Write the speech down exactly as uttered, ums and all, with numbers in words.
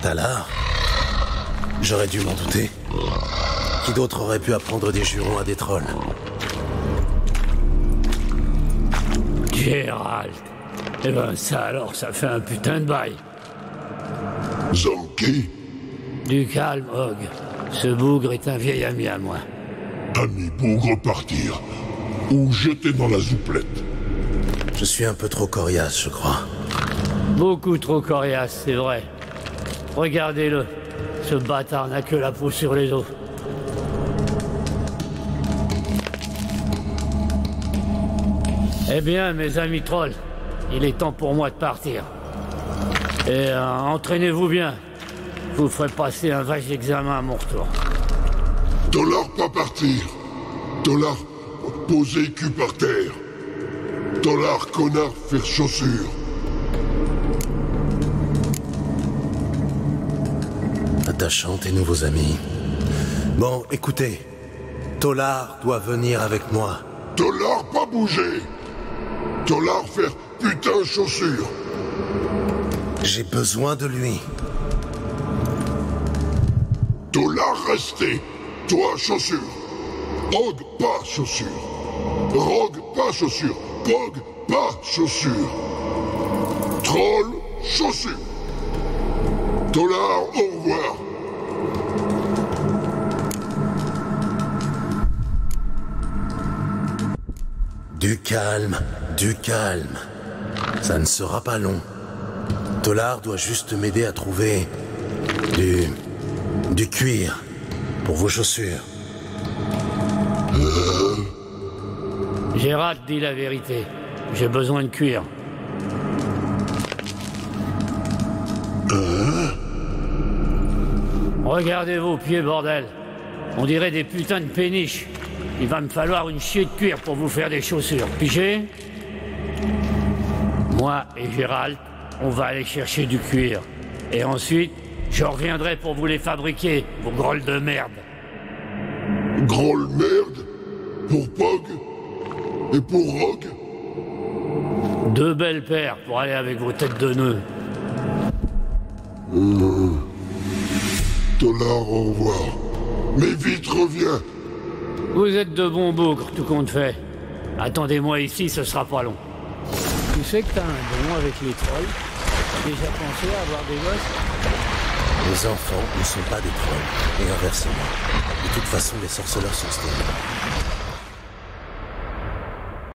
Talar? J'aurais dû m'en douter. Qui d'autre aurait pu apprendre des jurons à des trolls? Gérald. Eh ben ça alors, ça fait un putain de bail. Zanki? Du calme, Hog. Ce bougre est un vieil ami à moi. Ami bougre partir. Ou jeter dans la souplette. Je suis un peu trop coriace, je crois. Beaucoup trop coriace, c'est vrai. Regardez-le. Ce bâtard n'a que la peau sur les os. Eh bien, mes amis trolls, il est temps pour moi de partir. Et euh, entraînez-vous bien. Je vous ferai passer un vache examen à mon retour. Tolar pas partir. Tolar poser cul par terre. Tolar connard faire chaussure. Attachant tes nouveaux amis. Bon, écoutez. Tolar doit venir avec moi. Tolar pas bouger. Tolar faire putain chaussure. J'ai besoin de lui. Tolar rester. Toi chaussure. Rogue pas chaussure. Rogue pas chaussure. Pog pas chaussure. Troll chaussure. Tolar au revoir. Du calme, du calme. Ça ne sera pas long. Tolar doit juste m'aider à trouver du... du cuir pour vos chaussures. Euh... Gérald dit la vérité. J'ai besoin de cuir. Euh... Regardez vos pieds, bordel. On dirait des putains de péniches. Il va me falloir une chier de cuir pour vous faire des chaussures. Pigé? Moi et Gérald, on va aller chercher du cuir. Et ensuite, je reviendrai pour vous les fabriquer, vos grolles de merde. Grolle merde? Pour Pog? Et pour Rogue? Deux belles paires pour aller avec vos têtes de nœuds. Mmh. Tolar, au revoir. Mais vite reviens. Vous êtes de bons bougres, tout compte fait. Attendez-moi ici, ce sera pas long. Tu sais que t'as un don avec les trolls? T'as déjà pensé à avoir des gosses? Les enfants ne sont pas des trolls, et inversement. De toute façon, les sorceleurs sont stériles.